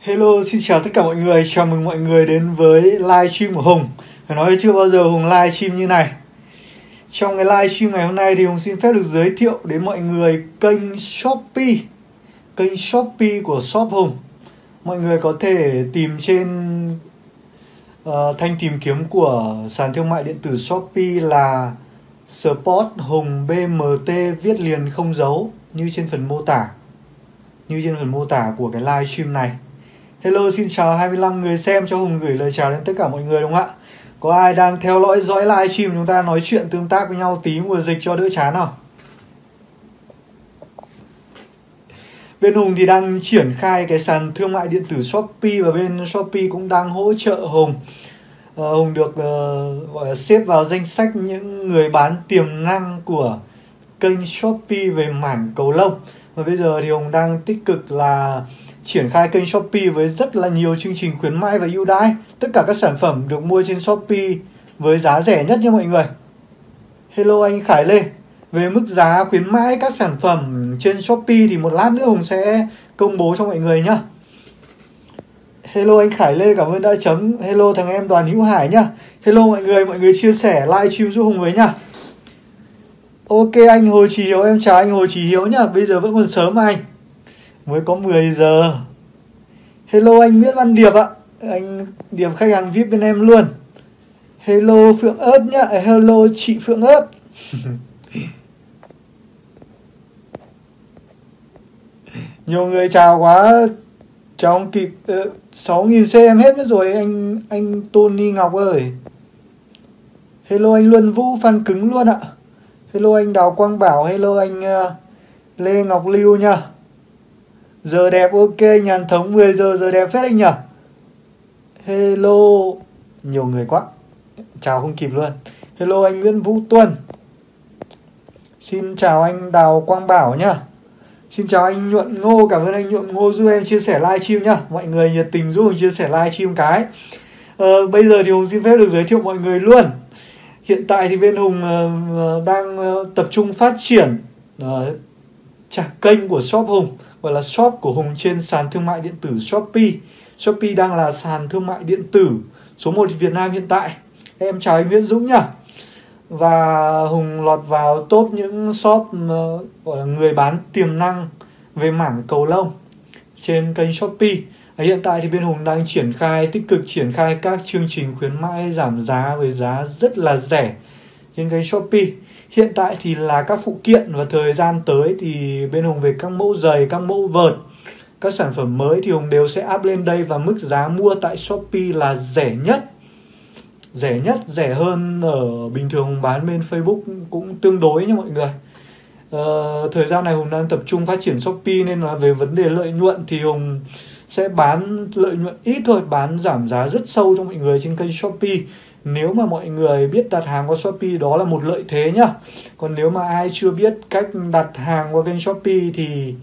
Hello, xin chào tất cả mọi người, chào mừng mọi người đến với livestream của Hùng. Phải nói chưa bao giờ Hùng livestream như này. Trong cái livestream ngày hôm nay thì Hùng xin phép được giới thiệu đến mọi người kênh Shopee. Kênh Shopee của Shop Hùng. Mọi người có thể tìm trên thanh tìm kiếm của sàn thương mại điện tử Shopee là Support Hùng BMT, viết liền không dấu như trên phần mô tả của cái livestream này. Hello, xin chào 25 người xem, cho Hùng gửi lời chào đến tất cả mọi người đúng không ạ? Có ai đang theo dõi livestream chúng ta nói chuyện tương tác với nhau tí mùa dịch cho đỡ chán nào? Bên Hùng thì đang triển khai cái sàn thương mại điện tử Shopee và bên Shopee cũng đang hỗ trợ Hùng. Hùng được gọi là xếp vào danh sách những người bán tiềm năng của kênh Shopee về mảng cầu lông. Và bây giờ thì Hùng đang tích cực là triển khai kênh Shopee với rất là nhiều chương trình khuyến mãi và ưu đãi. Tất cả các sản phẩm được mua trên Shopee với giá rẻ nhất nha mọi người. Hello anh Khải Lê. Về mức giá khuyến mãi các sản phẩm trên Shopee thì một lát nữa Hùng sẽ công bố cho mọi người nhá. Hello anh Khải Lê, cảm ơn đã chấm. Hello thằng em Đoàn Hữu Hải nhá. Hello mọi người chia sẻ livestream giúp Hùng với nhá. Ok anh Hồ Chí Hiếu, em chào anh Hồ Chí Hiếu nhá. Bây giờ vẫn còn sớm anh, mới có 10 giờ. Hello anh Nguyễn Văn Điệp ạ. Anh Điệp khách hàng VIP bên em luôn. Hello Phượng ớt nhá. Hello chị Phượng ớt. Nhiều người chào quá, chào không kịp. 6.000 xem hết mất rồi anh Tony Ngọc ơi. Hello anh Luân Vũ fan cứng luôn ạ. Hello anh Đào Quang Bảo. Hello anh Lê Ngọc Lưu nha. Giờ đẹp, ok Nhàn Thống, 10 giờ đẹp phết anh nhỉ. Hello, nhiều người quá, chào không kịp luôn. Hello anh Nguyễn Vũ Tuân. Xin chào anh Đào Quang Bảo nhá. Xin chào anh Nhuận Ngô, cảm ơn anh Nhuận Ngô giúp em chia sẻ livestream nhá. Mọi người nhiệt tình giúp Hùng chia sẻ livestream cái. Bây giờ thì Hùng xin phép được giới thiệu mọi người luôn. Hiện tại thì bên Hùng đang tập trung phát triển kênh của Shop Hùng, gọi là shop của Hùng trên sàn thương mại điện tử Shopee. Shopee đang là sàn thương mại điện tử số 1 Việt Nam hiện tại. Em chào anh Nguyễn Dũng nhá. Và Hùng lọt vào top những shop gọi là người bán tiềm năng về mảng cầu lông trên kênh Shopee. Hiện tại thì bên Hùng đang tích cực triển khai các chương trình khuyến mãi giảm giá với giá rất là rẻ trên kênh Shopee. Hiện tại thì là các phụ kiện, và thời gian tới thì bên Hùng về các mẫu giày, các mẫu vợt, các sản phẩm mới thì Hùng đều sẽ up lên đây, và mức giá mua tại Shopee là rẻ nhất, rẻ hơn ở bình thường Hùng bán bên Facebook cũng tương đối nha mọi người. Thời gian này Hùng đang tập trung phát triển Shopee, nên là về vấn đề lợi nhuận thì Hùng sẽ bán lợi nhuận ít thôi, bán giảm giá rất sâu cho mọi người trên kênh Shopee. Nếu mà mọi người biết đặt hàng qua Shopee đó là một lợi thế nhá. Còn nếu mà ai chưa biết cách đặt hàng qua kênh Shopee thì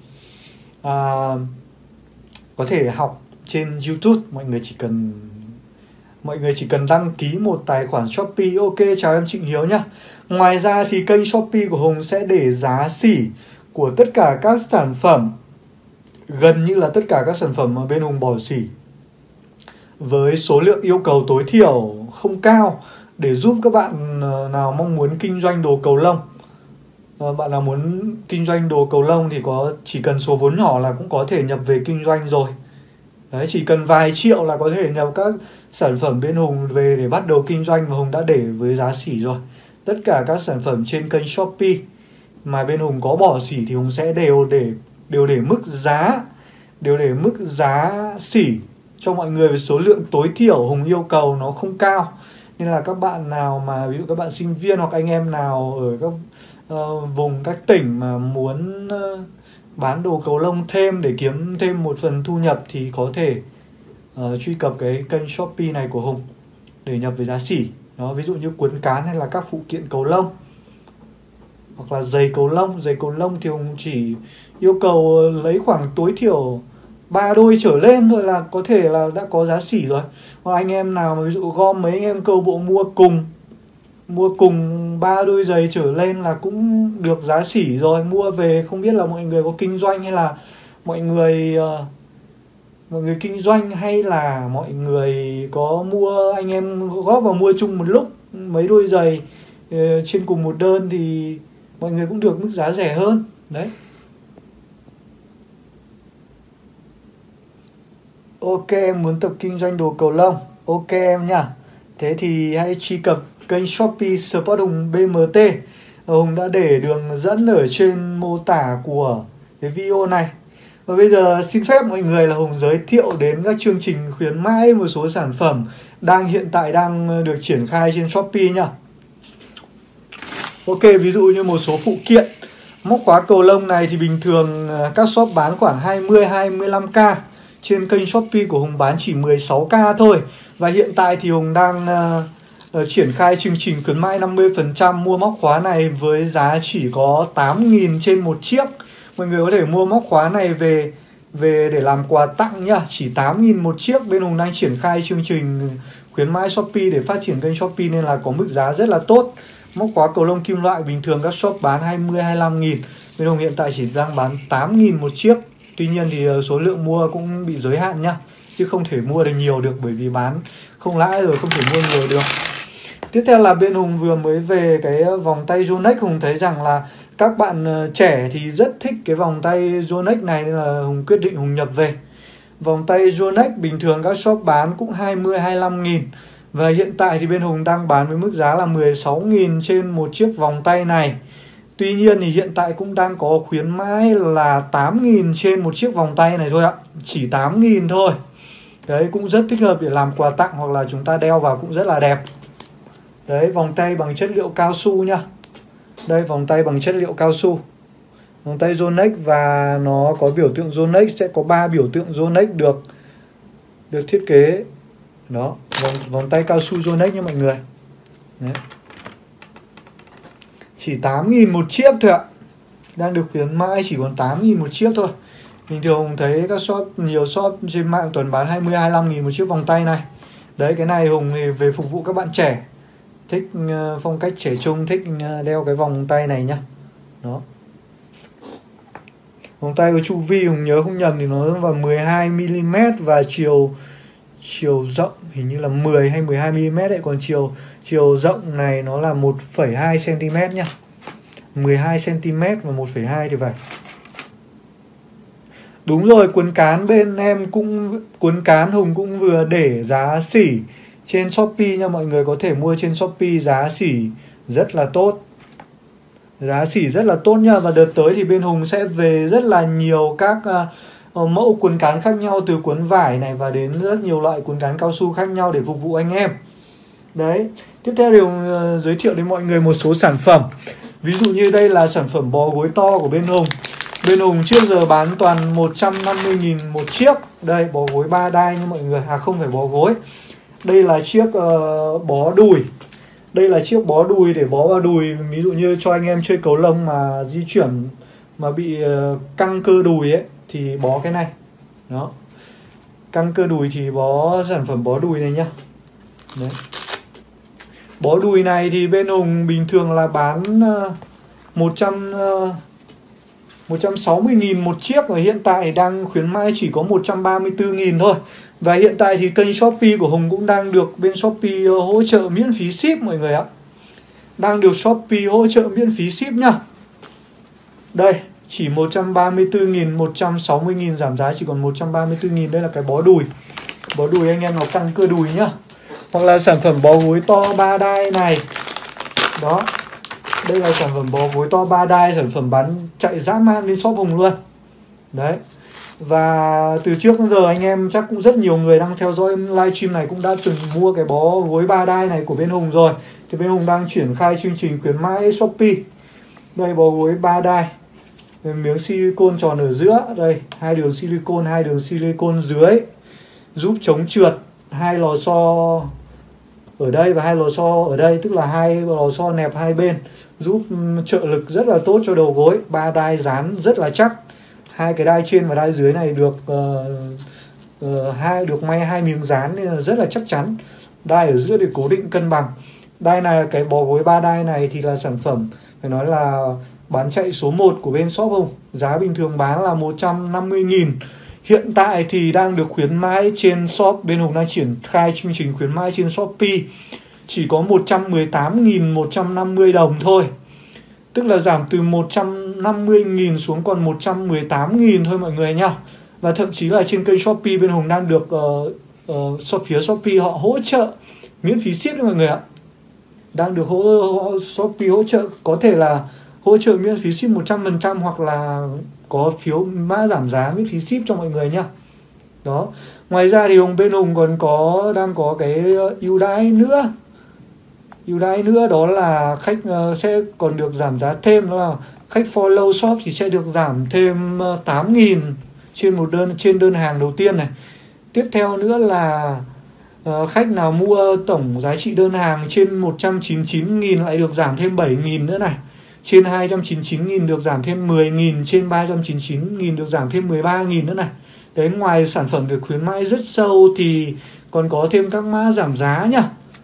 có thể học trên YouTube. Mọi người chỉ cần đăng ký một tài khoản Shopee. Ok, chào em Trịnh Hiếu nhá. Ngoài ra thì kênh Shopee của Hùng sẽ để giá sỉ của tất cả các sản phẩm, gần như là tất cả các sản phẩm mà bên Hùng bỏ sỉ, với số lượng yêu cầu tối thiểu không cao, để giúp các bạn nào mong muốn kinh doanh đồ cầu lông. Bạn nào muốn kinh doanh đồ cầu lông thì chỉ cần số vốn nhỏ là cũng có thể nhập về kinh doanh rồi. Đấy, chỉ cần vài triệu là có thể nhập các sản phẩm bên Hùng về để bắt đầu kinh doanh, và Hùng đã để với giá sỉ rồi. Tất cả các sản phẩm trên kênh Shopee mà bên Hùng có bỏ sỉ thì Hùng sẽ đều để mức giá sỉ cho mọi người, với số lượng tối thiểu Hùng yêu cầu nó không cao. Nên là các bạn nào mà ví dụ các bạn sinh viên hoặc anh em nào ở các vùng, các tỉnh mà muốn bán đồ cầu lông thêm để kiếm thêm một phần thu nhập thì có thể truy cập cái kênh Shopee này của Hùng để nhập với giá sỉ. Đó, ví dụ như cuốn cán hay là các phụ kiện cầu lông, hoặc là giày cầu lông thì Hùng chỉ yêu cầu lấy khoảng tối thiểu 3 đôi trở lên thôi là có thể là đã có giá sỉ rồi. Hoặc anh em nào mà ví dụ gom mấy anh em câu bộ mua cùng 3 đôi giày trở lên là cũng được giá sỉ rồi. Mua về không biết là mọi người có kinh doanh hay là mọi người mọi người kinh doanh hay là mọi người có mua, anh em góp vào mua chung một lúc mấy đôi giày trên cùng một đơn thì mọi người cũng được mức giá rẻ hơn. Đấy. Ok, em muốn tập kinh doanh đồ cầu lông. Ok em nhá. Thế thì hãy truy cập kênh Shopee Sport Hùng BMT. Hùng đã để đường dẫn ở trên mô tả của cái video này. Và bây giờ xin phép mọi người là Hùng giới thiệu đến các chương trình khuyến mãi một số sản phẩm hiện tại đang được triển khai trên Shopee nhá. Ok, ví dụ như một số phụ kiện móc khóa cầu lông này thì bình thường các shop bán khoảng 20-25k. Trên kênh Shopee của Hùng bán chỉ 16k thôi. Và hiện tại thì Hùng đang triển khai chương trình khuyến mãi 50% mua móc khóa này với giá chỉ có 8.000 trên một chiếc. Mọi người có thể mua móc khóa này về để làm quà tặng nhá. Chỉ 8.000 một chiếc. Bên Hùng đang triển khai chương trình khuyến mãi Shopee để phát triển kênh Shopee nên là có mức giá rất là tốt. Móc khóa cầu lông kim loại bình thường các shop bán 20-25.000. Bên Hùng hiện tại chỉ đang bán 8.000 một chiếc. Tuy nhiên thì số lượng mua cũng bị giới hạn nhá, chứ không thể mua được nhiều được bởi vì bán không lãi rồi, không thể mua nhiều được. Tiếp theo là bên Hùng vừa mới về cái vòng tay Yonex. Hùng thấy rằng là các bạn trẻ thì rất thích cái vòng tay Yonex này nên là Hùng quyết định Hùng nhập về. Vòng tay Yonex bình thường các shop bán cũng 20-25.000. Và hiện tại thì bên Hùng đang bán với mức giá là 16.000 trên một chiếc vòng tay này. Tuy nhiên thì hiện tại cũng đang có khuyến mãi là 8.000 trên một chiếc vòng tay này thôi ạ. Chỉ 8.000 thôi. Đấy, cũng rất thích hợp để làm quà tặng hoặc là chúng ta đeo vào cũng rất là đẹp. Đấy, vòng tay bằng chất liệu cao su nhá. Đây, vòng tay bằng chất liệu cao su. Vòng tay Yonex và nó có biểu tượng Yonex, sẽ có 3 biểu tượng Yonex được thiết kế. Đó, vòng tay cao su Yonex nha mọi người. Đấy. Chỉ 8.000 một chiếc thôi ạ. Đang được khuyến mãi chỉ còn 8.000 một chiếc thôi. Bình thường thấy các shop, nhiều shop trên mạng toàn bán 20-25.000 một chiếc vòng tay này. Đấy, cái này Hùng thì về phục vụ các bạn trẻ thích phong cách trẻ trung, thích đeo cái vòng tay này nhá. Đó. Vòng tay của chu vi Hùng nhớ không nhầm thì nó vào 12mm và chiều rộng hình như là 10 hay 12mm đấy, còn chiều rộng này nó là 1,2cm nhá. 12cm và 1,2 thì phải. Đúng rồi, cuốn cán bên em cũng, cuốn cán Hùng cũng vừa để giá sỉ trên Shopee nha. Mọi người có thể mua trên Shopee, giá sỉ rất là tốt. Giá sỉ rất là tốt nha. Và đợt tới thì bên Hùng sẽ về rất là nhiều các mẫu cuốn cán khác nhau, từ cuốn vải này và đến rất nhiều loại cuốn cán cao su khác nhau để phục vụ anh em. Đấy, tiếp theo thì giới thiệu đến mọi người một số sản phẩm. Ví dụ như đây là sản phẩm bó gối to của bên Hùng. Bên Hùng trước giờ bán toàn 150.000 một chiếc. Đây, bó gối 3 đai nha mọi người. Không phải bó gối. Đây là chiếc bó đùi. Đây là chiếc bó đùi để bó vào đùi. Ví dụ như cho anh em chơi cầu lông mà di chuyển mà bị căng cơ đùi ấy thì bó cái này. Đó. Căng cơ đùi thì bó sản phẩm bó đùi này nhá. Đấy. Bó đùi này thì bên Hùng bình thường là bán 160.000 một chiếc, và hiện tại đang khuyến mãi chỉ có 134.000 thôi. Và hiện tại thì kênh Shopee của Hùng cũng đang được bên Shopee hỗ trợ miễn phí ship mọi người ạ. Đang được Shopee hỗ trợ miễn phí ship nhá. Đây, chỉ 134.000, 160.000 giảm giá chỉ còn 134.000. Đây là cái bó đùi. Bó đùi anh em nó căng cơ đùi nhá. Hoặc là sản phẩm bó gối to 3 đai này. Đó. Đây là sản phẩm bó gối to 3 đai, sản phẩm bán chạy dã man lên shop Hùng luôn. Đấy. Và từ trước đến giờ anh em chắc cũng rất nhiều người đang theo dõi livestream này cũng đã từng mua cái bó gối 3 đai này của bên Hùng rồi. Thì bên Hùng đang triển khai chương trình khuyến mãi Shopee. Đây, bó gối 3 đai. Miếng silicone tròn ở giữa. Đây, 2 đường silicone dưới, giúp chống trượt. 2 lò xo ở đây và 2 lò xo ở đây, tức là 2 lò xo nẹp hai bên, giúp trợ lực rất là tốt cho đầu gối. 3 đai dán rất là chắc. 2 cái đai trên và đai dưới này được may 2 miếng dán nên là rất là chắc chắn. Đai ở giữa để cố định cân bằng. Đai này, cái bó gối 3 đai này thì là sản phẩm phải nói là bán chạy số 1 của bên shop Hùng. Giá bình thường bán là 150.000. Hiện tại thì đang được khuyến mãi trên shop, bên Hùng đang triển khai chương trình khuyến mãi trên Shopee chỉ có 118.150 đồng thôi. Tức là giảm từ 150.000 xuống còn 118.000 thôi mọi người nhá. Và thậm chí là trên kênh Shopee bên Hùng đang được phía Shopee họ hỗ trợ miễn phí ship đấy mọi người ạ. Đang được Shopee hỗ trợ, có thể là hỗ trợ miễn phí ship 100% hoặc là có phiếu mã giảm giá miễn phí ship cho mọi người nhá. Đó. Ngoài ra thì bên Hùng còn đang có cái ưu đãi nữa. Ưu đãi nữa đó là khách sẽ còn được giảm giá thêm, đó là khách follow shop thì sẽ được giảm thêm 8.000 trên đơn hàng đầu tiên này. Tiếp theo nữa là khách nào mua tổng giá trị đơn hàng trên 199.000 lại được giảm thêm 7.000 nữa này. Trên 299.000 được giảm thêm 10.000, trên 399.000 được giảm thêm 13.000 nữa này. Đấy, ngoài sản phẩm được khuyến mãi rất sâu thì còn có thêm các mã giảm giá nhá.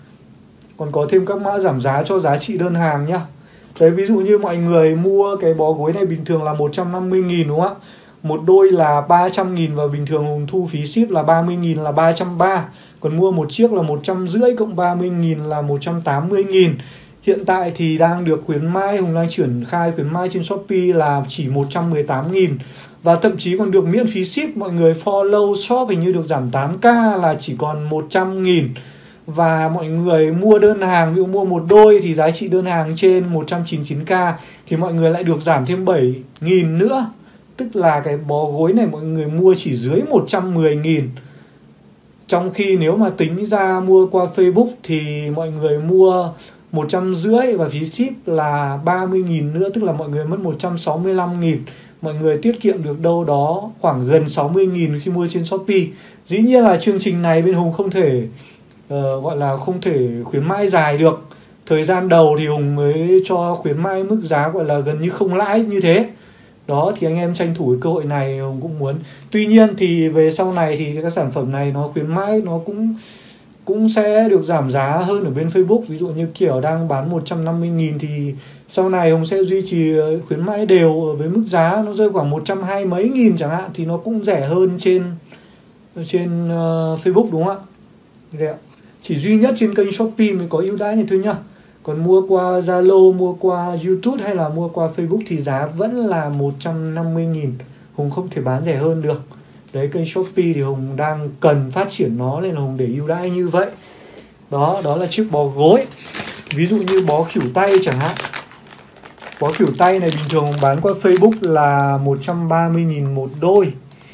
Còn có thêm các mã giảm giá cho giá trị đơn hàng nhá. Đấy, ví dụ như mọi người mua cái bó gối này bình thường là 150.000 đúng không ạ? Một đôi là 300.000 và bình thường Hùng thu phí ship là 30.000 là 330. Còn mua một chiếc là 150 cộng 30.000 là 180.000. Hiện tại thì đang được khuyến mãi, Hùng đang triển khai khuyến mãi trên Shopee là chỉ 118.000. Và thậm chí còn được miễn phí ship. Mọi người follow shop hình như được giảm 8k là chỉ còn 100.000. Và mọi người mua đơn hàng, ví dụ mua một đôi thì giá trị đơn hàng trên 199k thì mọi người lại được giảm thêm 7.000 nữa. Tức là cái bó gối này mọi người mua chỉ dưới 110.000. Trong khi nếu mà tính ra mua qua Facebook thì mọi người mua 150 và phí ship là 30.000 nữa. Tức là mọi người mất 165.000. Mọi người tiết kiệm được đâu đó khoảng gần 60.000 khi mua trên Shopee. Dĩ nhiên là chương trình này bên Hùng không thể gọi là không thể khuyến mãi dài được. Thời gian đầu thì Hùng mới cho khuyến mãi mức giá gọi là gần như không lãi như thế. Đó, thì anh em tranh thủ cái cơ hội này Hùng cũng muốn. Tuy nhiên thì về sau này thì các sản phẩm này nó khuyến mãi nó cũng sẽ được giảm giá hơn ở bên Facebook. Ví dụ như kiểu đang bán 150.000 thì sau này Hùng sẽ duy trì khuyến mãi đều với mức giá nó rơi khoảng 120 mấy nghìn chẳng hạn, thì nó cũng rẻ hơn trên Facebook đúng không ạ? Chỉ duy nhất trên kênh Shopee mới có ưu đãi này thôi nhá. Còn mua qua Zalo, mua qua YouTube hay là mua qua Facebook thì giá vẫn là 150.000. Hùng không thể bán rẻ hơn được. Đấy, kênh Shopee thì Hùng đang cần phát triển nó nên là Hùng để ưu đãi như vậy. Đó là chiếc bó gối. Ví dụ như bó khỉu tay chẳng hạn. Bó khỉu tay này bình thường Hùng bán qua Facebook là 130.000 một đôi.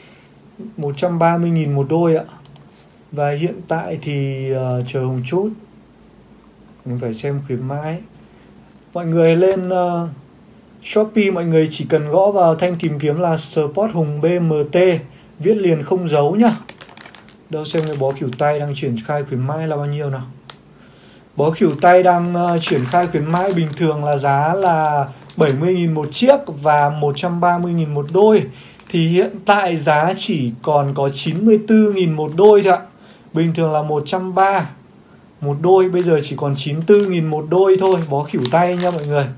130.000 một đôi ạ. Và hiện tại thì chờ Hùng chút, mình phải xem khuyến mãi. Mọi người lên Shopee, mọi người chỉ cần gõ vào thanh tìm kiếm là Sport Hùng BMT, viết liền không dấu nhá. Đâu xem cái bó khỉu tay đang triển khai khuyến mãi là bao nhiêu nào. Bó khỉu tay đang triển khai khuyến mãi bình thường là giá là 70.000 một chiếc và 130.000 một đôi. Thì hiện tại giá chỉ còn có 94.000 một đôi thôi ạ. Bình thường là 130 một đôi, bây giờ chỉ còn 94.000 một đôi thôi. Bó khỉu tay nha mọi người.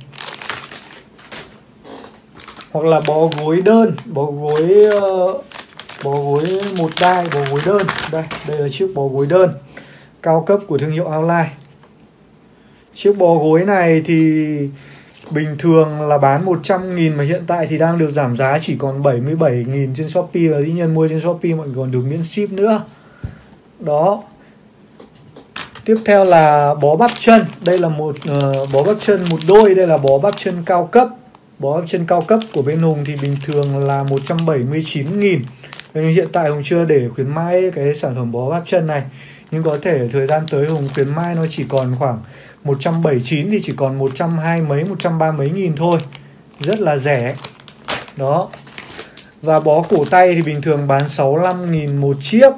Hoặc là bó gối đơn, bó gối một đai, bó gối đơn. Đây là chiếc bó gối đơn cao cấp của thương hiệu Outline. Chiếc bó gối này thì bình thường là bán 100.000 mà hiện tại thì đang được giảm giá chỉ còn 77.000 trên Shopee. Và dĩ nhiên mua trên Shopee mọi người còn được miễn ship nữa. Đó. Tiếp theo là bó bắp chân. Đây là một bó bắp chân một đôi. Đây là bó bắp chân cao cấp. Bó bắp chân cao cấp của bên Hùng thì bình thường là 179.000. Nhưng hiện tại Hùng chưa để khuyến mãi cái sản phẩm bó bắp chân này. Nhưng có thể thời gian tới Hùng khuyến mãi nó chỉ còn khoảng 179 thì chỉ còn 120 mấy, 130 mấy nghìn thôi. Rất là rẻ. Đó. Và bó cổ tay thì bình thường bán 65.000 một chiếc.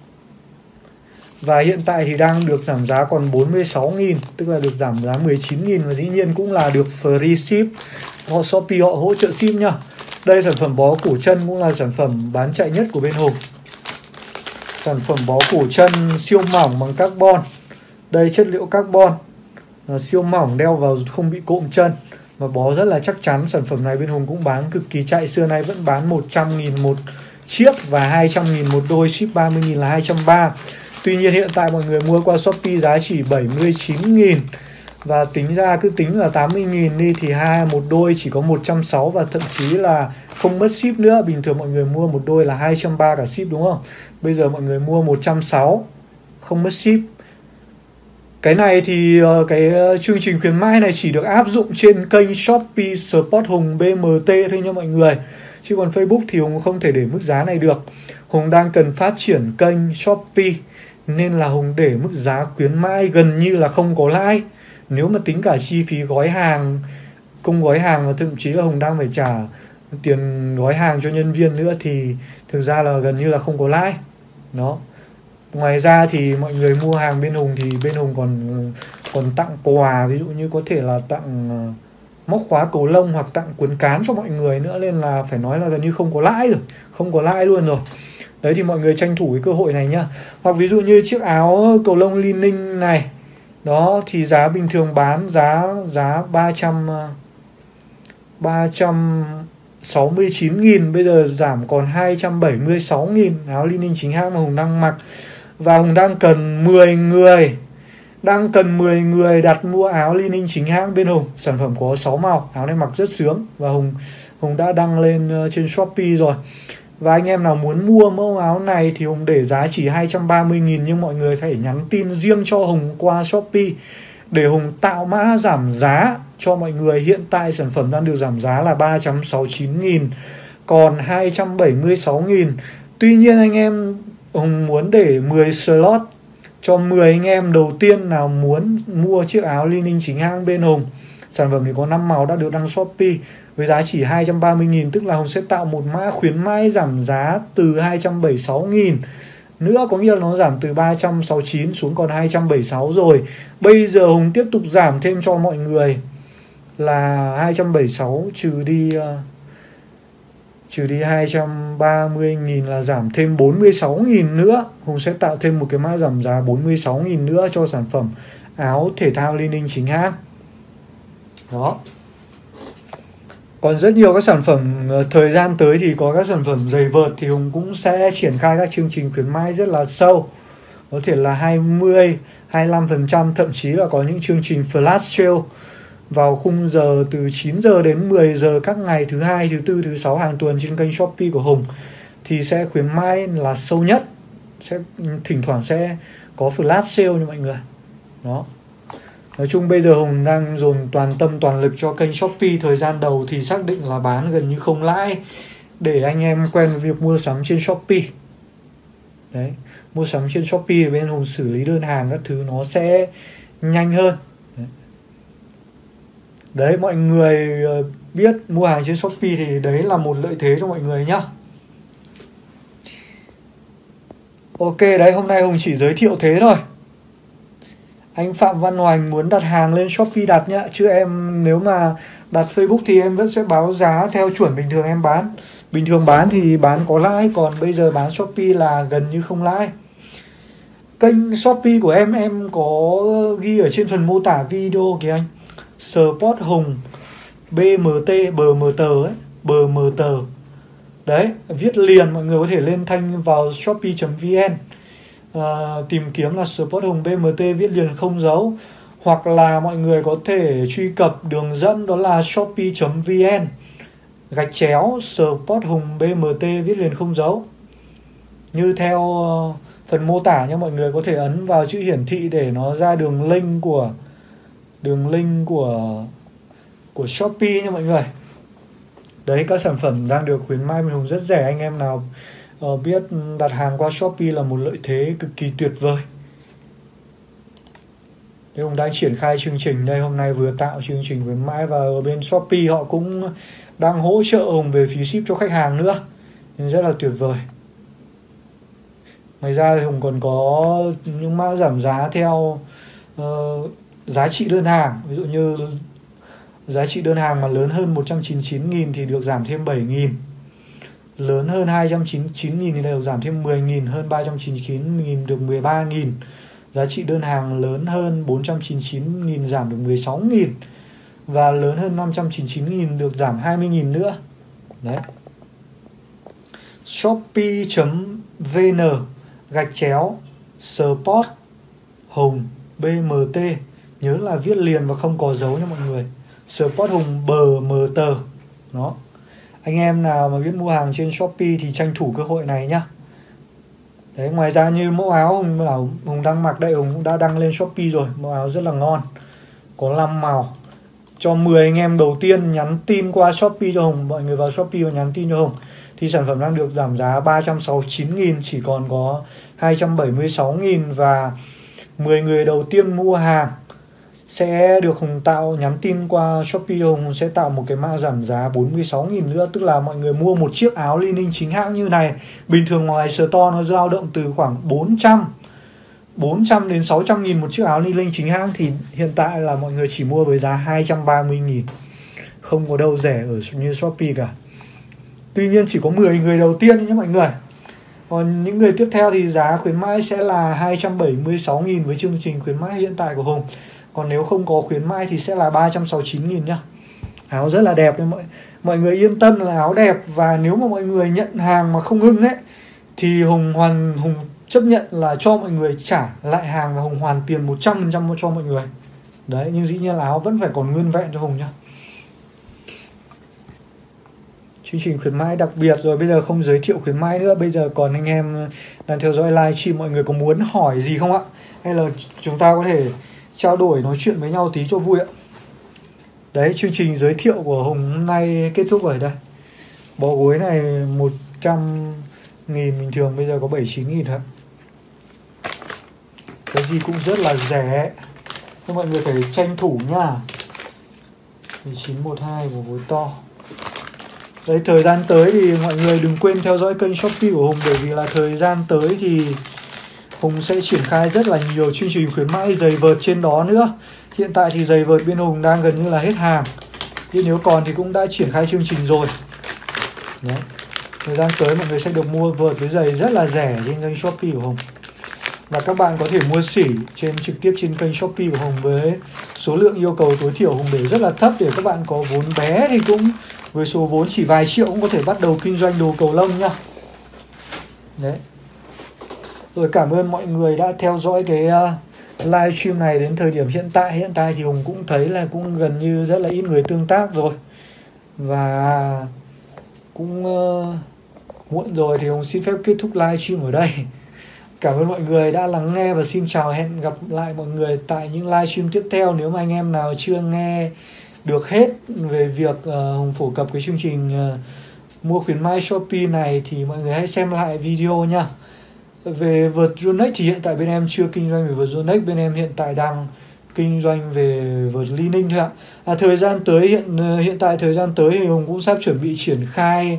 Và hiện tại thì đang được giảm giá còn 46.000, tức là được giảm giá 19.000 và dĩ nhiên cũng là được free ship. Shopee họ hỗ trợ ship nhá. Đây sản phẩm bó cổ chân cũng là sản phẩm bán chạy nhất của bên Hùng. Sản phẩm bó cổ chân siêu mỏng bằng carbon. Đây chất liệu carbon, siêu mỏng, đeo vào không bị cộm chân và bó rất là chắc chắn. Sản phẩm này bên Hùng cũng bán cực kỳ chạy, xưa nay vẫn bán 100.000 một chiếc và 200.000 một đôi, ship 30.000 là 230. Tuy nhiên hiện tại mọi người mua qua Shopee giá chỉ 79.000. Và tính ra cứ tính là 80.000 đi thì một đôi chỉ có 160 và thậm chí là không mất ship nữa. Bình thường mọi người mua một đôi là 230 cả ship đúng không? Bây giờ mọi người mua 160 không mất ship. Cái này thì cái chương trình khuyến mãi này chỉ được áp dụng trên kênh Shopee Sport Hùng BMT thôi nha mọi người. Chứ còn Facebook thì Hùng không thể để mức giá này được. Hùng đang cần phát triển kênh Shopee nên là Hùng để mức giá khuyến mãi gần như là không có lãi. Nếu mà tính cả chi phí gói hàng, công gói hàng và thậm chí là Hùng đang phải trả tiền gói hàng cho nhân viên nữa thì thực ra là gần như là không có lãi. Đó. Ngoài ra thì mọi người mua hàng bên Hùng thì bên Hùng còn tặng quà, ví dụ như có thể là tặng móc khóa cầu lông hoặc tặng cuốn cán cho mọi người nữa, nên là phải nói là gần như không có lãi rồi, không có lãi luôn rồi. Đấy thì mọi người tranh thủ cái cơ hội này nhá. Hoặc ví dụ như chiếc áo cầu lông Li Ninh này, đó thì giá bình thường bán giá 369.000, bây giờ giảm còn 276.000. Áo Li Ninh chính hãng mà Hùng đang mặc. Và Hùng đang cần 10 người đặt mua áo Li Ninh chính hãng bên Hùng. Sản phẩm có 6 màu, áo này mặc rất sướng. Và Hùng đã đăng lên trên Shopee rồi. Và anh em nào muốn mua mẫu áo này thì Hùng để giá chỉ 230.000, nhưng mọi người phải nhắn tin riêng cho Hùng qua Shopee để Hùng tạo mã giảm giá cho mọi người. Hiện tại sản phẩm đang được giảm giá là 369.000, còn 276.000. Tuy nhiên anh em, Hùng muốn để 10 slot cho 10 anh em đầu tiên nào muốn mua chiếc áo Li Ninh chính hãng bên Hùng. Sản phẩm thì có 5 màu đã được đăng Shopee với giá chỉ 230.000, tức là Hùng sẽ tạo một mã khuyến mãi giảm giá từ 276.000 nữa, có nghĩa là nó giảm từ 369 xuống còn 276 rồi. Bây giờ Hùng tiếp tục giảm thêm cho mọi người là 276 trừ đi 230.000 là giảm thêm 46.000 nữa. Hùng sẽ tạo thêm một cái mã giảm giá 46.000 nữa cho sản phẩm áo thể thao Li Ninh chính hãng. Đó. Còn rất nhiều các sản phẩm, thời gian tới thì có các sản phẩm giày vợt thì Hùng cũng sẽ triển khai các chương trình khuyến mãi rất là sâu. Có thể là 20, 25%, thậm chí là có những chương trình flash sale vào khung giờ từ 9 giờ đến 10 giờ các ngày thứ hai, thứ tư, thứ sáu hàng tuần trên kênh Shopee của Hùng thì sẽ khuyến mãi là sâu nhất. Thỉnh thoảng sẽ có flash sale nha mọi người. Đó. Nói chung bây giờ Hùng đang dồn toàn tâm toàn lực cho kênh Shopee. Thời gian đầu thì xác định là bán gần như không lãi để anh em quen với việc mua sắm trên Shopee. Đấy, mua sắm trên Shopee thì bên Hùng xử lý đơn hàng các thứ nó sẽ nhanh hơn. Đấy, mọi người biết mua hàng trên Shopee thì đấy là một lợi thế cho mọi người nhá. Ok, đấy, hôm nay Hùng chỉ giới thiệu thế thôi. Anh Phạm Văn Hoành muốn đặt hàng lên Shopee đặt nhá. Chứ em nếu mà đặt Facebook thì em vẫn sẽ báo giá theo chuẩn bình thường em bán. Bình thường bán thì bán có lãi, còn bây giờ bán Shopee là gần như không lãi. Kênh Shopee của em có ghi ở trên phần mô tả video kìa anh. Sport Hùng BMT, BMT. Đấy, viết liền, mọi người có thể lên thanh vào shopee.vn, tìm kiếm là Sport Hùng BMT, viết liền không dấu. Hoặc là mọi người có thể truy cập đường dẫn đó là shopee.vn _ Sport Hùng BMT, viết liền không dấu. Như theo phần mô tả nha, mọi người có thể ấn vào chữ hiển thị để nó ra đường link của Shopee nha mọi người. Đấy, các sản phẩm đang được khuyến mãi bên Hùng rất rẻ. Anh em nào biết đặt hàng qua Shopee là một lợi thế cực kỳ tuyệt vời. Đây, Hùng đang triển khai chương trình đây, hôm nay vừa tạo chương trình khuyến mãi và ở bên Shopee họ cũng đang hỗ trợ Hùng về phí ship cho khách hàng nữa, nên rất là tuyệt vời. Ngoài ra thì Hùng còn có những mã giảm giá theo giá trị đơn hàng. Ví dụ như giá trị đơn hàng mà lớn hơn 199.000 thì được giảm thêm 7.000. Lớn hơn 299.000 thì được giảm thêm 10.000. Hơn 399.000 được 13.000. Giá trị đơn hàng lớn hơn 499.000 giảm được 16.000. Và lớn hơn 599.000 được giảm 20.000 nữa. Đấy. shopee.vn/sport Hùng BMT, nhớ là viết liền và không có dấu nha mọi người. Sport Hùng BMT đó. Anh em nào mà biết mua hàng trên Shopee thì tranh thủ cơ hội này nhá. Đấy, ngoài ra như mẫu áo Hùng đang mặc đây, Hùng cũng đã đăng lên Shopee rồi. Mẫu áo rất là ngon, có 5 màu. Cho 10 anh em đầu tiên nhắn tin qua Shopee cho Hùng, mọi người vào Shopee và nhắn tin cho Hùng, thì sản phẩm đang được giảm giá 369.000, chỉ còn có 276.000. Và 10 người đầu tiên mua hàng sẽ được Hùng nhắn tin qua Shopee cho Hùng sẽ tạo một cái mã giảm giá 46.000 nữa. Tức là mọi người mua một chiếc áo Li-Ning chính hãng như này, bình thường ngoài store nó dao động từ khoảng 400 đến 600.000 một chiếc áo Li-Ning chính hãng, thì hiện tại là mọi người chỉ mua với giá 230.000. Không có đâu rẻ ở như Shopee cả. Tuy nhiên chỉ có 10 người đầu tiên nhé mọi người. Còn những người tiếp theo thì giá khuyến mãi sẽ là 276.000 với chương trình khuyến mãi hiện tại của Hùng. Còn nếu không có khuyến mãi thì sẽ là 369.000 nhá. Áo rất là đẹp đấy, mọi người yên tâm là áo đẹp. Và nếu mà mọi người nhận hàng mà không ưng ấy thì Hùng chấp nhận là cho mọi người trả lại hàng và Hùng hoàn tiền 100% cho mọi người. Đấy, nhưng dĩ nhiên là áo vẫn phải còn nguyên vẹn cho Hùng nhá. Chương trình khuyến mãi đặc biệt rồi, bây giờ không giới thiệu khuyến mãi nữa. Bây giờ còn anh em đang theo dõi livestream, mọi người có muốn hỏi gì không ạ? Hay là chúng ta có thể trao đổi nói chuyện với nhau tí cho vui ạ. Đấy, chương trình giới thiệu của Hùng hôm nay kết thúc rồi đây. Bó gối này 100.000 bình thường, bây giờ có 79.000 thôi. Cái gì cũng rất là rẻ, nhưng mọi người phải tranh thủ nhá. 1912 của gối to. Đấy, thời gian tới thì mọi người đừng quên theo dõi kênh Shopee của Hùng, bởi vì là thời gian tới thì Hùng sẽ triển khai rất là nhiều chương trình khuyến mãi giày vợt trên đó nữa. Hiện tại thì giày vợt bên Hùng đang gần như là hết hàng, nhưng nếu còn thì cũng đã triển khai chương trình rồi. Đấy, thời gian tới mọi người sẽ được mua vợt với giày rất là rẻ trên kênh Shopee của Hùng. Và các bạn có thể mua sỉ trực tiếp trên kênh Shopee của Hùng với số lượng yêu cầu tối thiểu Hùng để rất là thấp, để các bạn có vốn bé thì cũng với số vốn chỉ vài triệu cũng có thể bắt đầu kinh doanh đồ cầu lông nhá. Đấy. Rồi, cảm ơn mọi người đã theo dõi cái livestream này đến thời điểm hiện tại. Hiện tại thì Hùng cũng thấy là cũng gần như rất là ít người tương tác rồi. Và cũng muộn rồi thì Hùng xin phép kết thúc livestream ở đây. Cảm ơn mọi người đã lắng nghe và xin chào, hẹn gặp lại mọi người tại những livestream tiếp theo. Nếu mà anh em nào chưa nghe được hết về việc Hùng phổ cập cái chương trình mua khuyến mãi Shopee này thì mọi người hãy xem lại video nha. Về vợt Yonex thì hiện tại bên em chưa kinh doanh về vợt Yonex, bên em hiện tại đang kinh doanh về vợt Li-Ning thôi ạ. Thời gian tới hiện tại thời gian tới thì Hùng cũng sắp chuẩn bị triển khai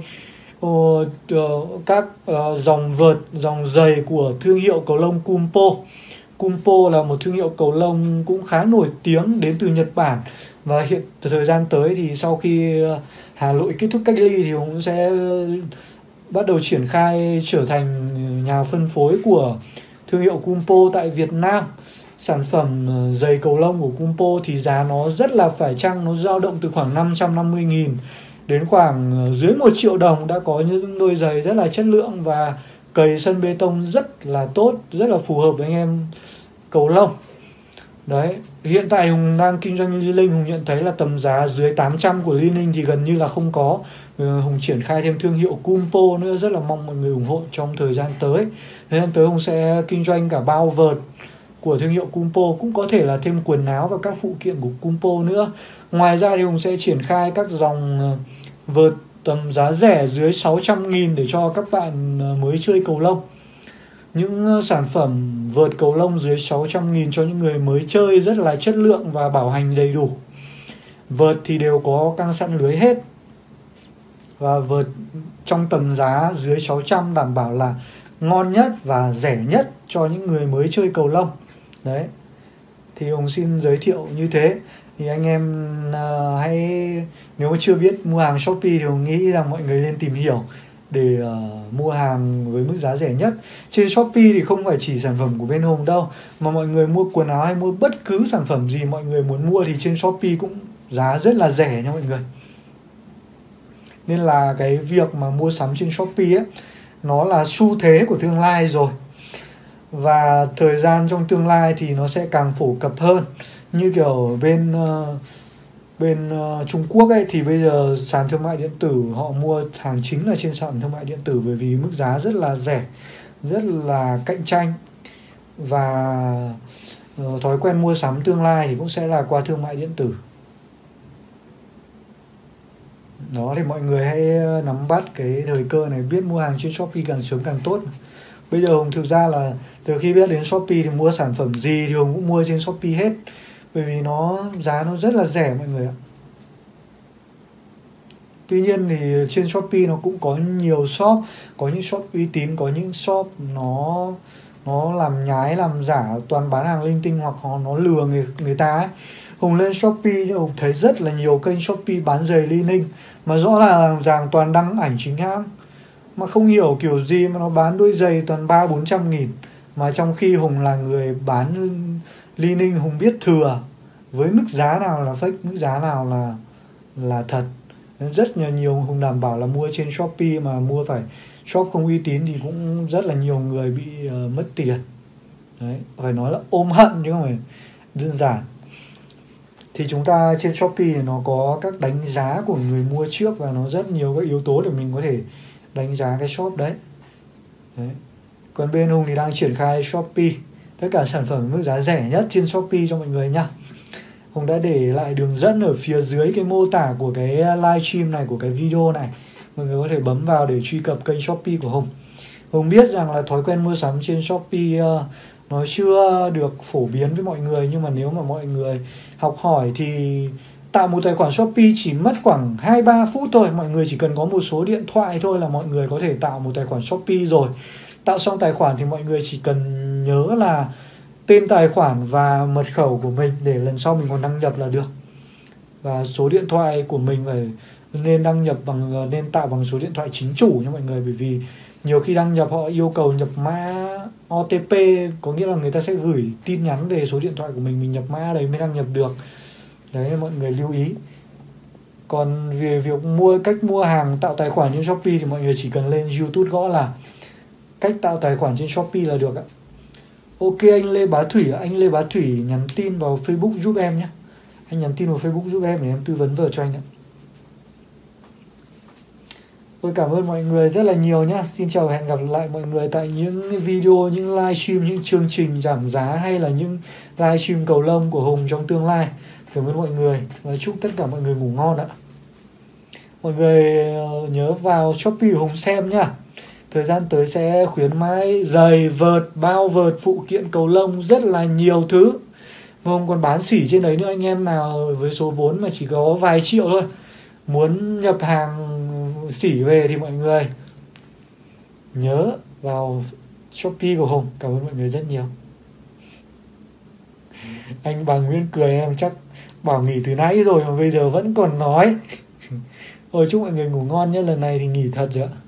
các dòng vợt, dòng giày của thương hiệu cầu lông Kumpo. Kumpo là một thương hiệu cầu lông cũng khá nổi tiếng đến từ Nhật Bản. Và thời gian tới thì sau khi Hà Nội kết thúc cách ly thì Hùng sẽ bắt đầu triển khai trở thành nhà phân phối của thương hiệu Kumpo tại Việt Nam. Sản phẩm giày cầu lông của Kumpo thì giá nó rất là phải chăng, nó dao động từ khoảng 550.000 đến khoảng dưới 1 triệu đồng. Đã có những đôi giày rất là chất lượng và cày sân bê tông rất là tốt, rất là phù hợp với anh em cầu lông. Đấy, hiện tại Hùng đang kinh doanh Li-Ning, Hùng nhận thấy là tầm giá dưới 800 của Li-Ning thì gần như là không có. Hùng triển khai thêm thương hiệu Kumpo nữa, rất là mong mọi người ủng hộ trong thời gian tới. Thời gian tới Hùng sẽ kinh doanh cả bao vợt của thương hiệu Kumpo, cũng có thể là thêm quần áo và các phụ kiện của Kumpo nữa. Ngoài ra thì Hùng sẽ triển khai các dòng vợt tầm giá rẻ dưới 600.000 để cho các bạn mới chơi cầu lông. Những sản phẩm vợt cầu lông dưới 600.000 cho những người mới chơi, rất là chất lượng và bảo hành đầy đủ. Vợt thì đều có căng sẵn lưới hết. Và vợt trong tầm giá dưới 600 đảm bảo là ngon nhất và rẻ nhất cho những người mới chơi cầu lông. Đấy, thì Hùng xin giới thiệu như thế. Thì anh em hãy, nếu mà chưa biết mua hàng Shopee thì Hùng nghĩ rằng mọi người nên tìm hiểu để mua hàng với mức giá rẻ nhất. Trên Shopee thì không phải chỉ sản phẩm của bên Hùng đâu, mà mọi người mua quần áo hay mua bất cứ sản phẩm gì mọi người muốn mua thì trên Shopee cũng giá rất là rẻ nha mọi người. Nên là cái việc mà mua sắm trên Shopee ấy, nó là xu thế của tương lai rồi. Và thời gian trong tương lai thì nó sẽ càng phổ cập hơn. Như kiểu bên Trung Quốc ấy, thì bây giờ sàn thương mại điện tử họ mua hàng chính là trên sàn thương mại điện tử, bởi vì mức giá rất là rẻ, rất là cạnh tranh. Và thói quen mua sắm tương lai thì cũng sẽ là qua thương mại điện tử. Đó, thì mọi người hãy nắm bắt cái thời cơ này, biết mua hàng trên Shopee càng sớm càng tốt. Bây giờ Hùng thực ra là từ khi biết đến Shopee thì mua sản phẩm gì thì Hùng cũng mua trên Shopee hết, bởi vì giá nó rất là rẻ mọi người ạ. Tuy nhiên thì trên Shopee nó cũng có nhiều shop, có những shop uy tín, có những shop nó làm nhái, làm giả, toàn bán hàng linh tinh, hoặc nó lừa người ta ấy. Hùng lên Shopee Hùng thấy rất là nhiều kênh Shopee bán giày Li Ninh mà rõ ràng toàn đăng ảnh chính hãng, mà không hiểu kiểu gì mà nó bán đôi giày toàn 300-400 nghìn. Mà trong khi Hùng là người bán Li Ninh, Hùng biết thừa với mức giá nào là fake, mức giá nào là thật. Rất là nhiều Hùng đảm bảo là mua trên Shopee mà mua phải shop không uy tín thì cũng rất là nhiều người bị mất tiền. Đấy, phải nói là ôm hận chứ không phải đơn giản. Thì chúng ta trên Shopee thì nó có các đánh giá của người mua trước, và nó rất nhiều các yếu tố để mình có thể đánh giá cái shop đấy. Còn bên Hùng thì đang triển khai Shopee, tất cả sản phẩm mức giá rẻ nhất trên Shopee cho mọi người nhá. Hùng đã để lại đường dẫn ở phía dưới cái mô tả của cái livestream này, của cái video này. Mọi người có thể bấm vào để truy cập kênh Shopee của Hùng. Hùng biết rằng là thói quen mua sắm trên Shopee nó chưa được phổ biến với mọi người, nhưng mà nếu mà mọi người học hỏi thì tạo một tài khoản Shopee chỉ mất khoảng 2-3 phút thôi. Mọi người chỉ cần có một số điện thoại thôi là mọi người có thể tạo một tài khoản Shopee rồi. Tạo xong tài khoản thì mọi người chỉ cần nhớ là tên tài khoản và mật khẩu của mình để lần sau mình còn đăng nhập là được. Và số điện thoại của mình phải nên tạo bằng số điện thoại chính chủ nha mọi người, bởi vì nhiều khi đăng nhập họ yêu cầu nhập mã OTP, có nghĩa là người ta sẽ gửi tin nhắn về số điện thoại của mình nhập mã đấy mới đăng nhập được. Đấy, mọi người lưu ý. Còn về việc cách mua hàng, tạo tài khoản trên Shopee thì mọi người chỉ cần lên YouTube gõ là cách tạo tài khoản trên Shopee là được ạ. Ok anh Lê Bá Thủy nhắn tin vào Facebook giúp em nhé. Anh nhắn tin vào Facebook giúp em để em tư vấn vợ cho anh ạ. Tôi cảm ơn mọi người rất là nhiều nhé. Xin chào và hẹn gặp lại mọi người tại những video, những livestream, những chương trình giảm giá hay là những livestream cầu lông của Hùng trong tương lai. Cảm ơn mọi người và chúc tất cả mọi người ngủ ngon ạ. Mọi người nhớ vào Shopee của Hùng xem nhá. Thời gian tới sẽ khuyến mãi giày, vợt, bao vợt, phụ kiện cầu lông, rất là nhiều thứ. Hùng còn bán sỉ trên đấy nữa. Anh em nào với số vốn mà chỉ có vài triệu thôi, muốn nhập hàng sỉ về thì mọi người nhớ vào Shopee của Hùng. Cảm ơn mọi người rất nhiều. Anh bà Nguyên cười em chắc bảo nghỉ từ nãy rồi mà bây giờ vẫn còn nói. Ôi chúc mọi người ngủ ngon nhé, lần này thì nghỉ thật rồi ạ.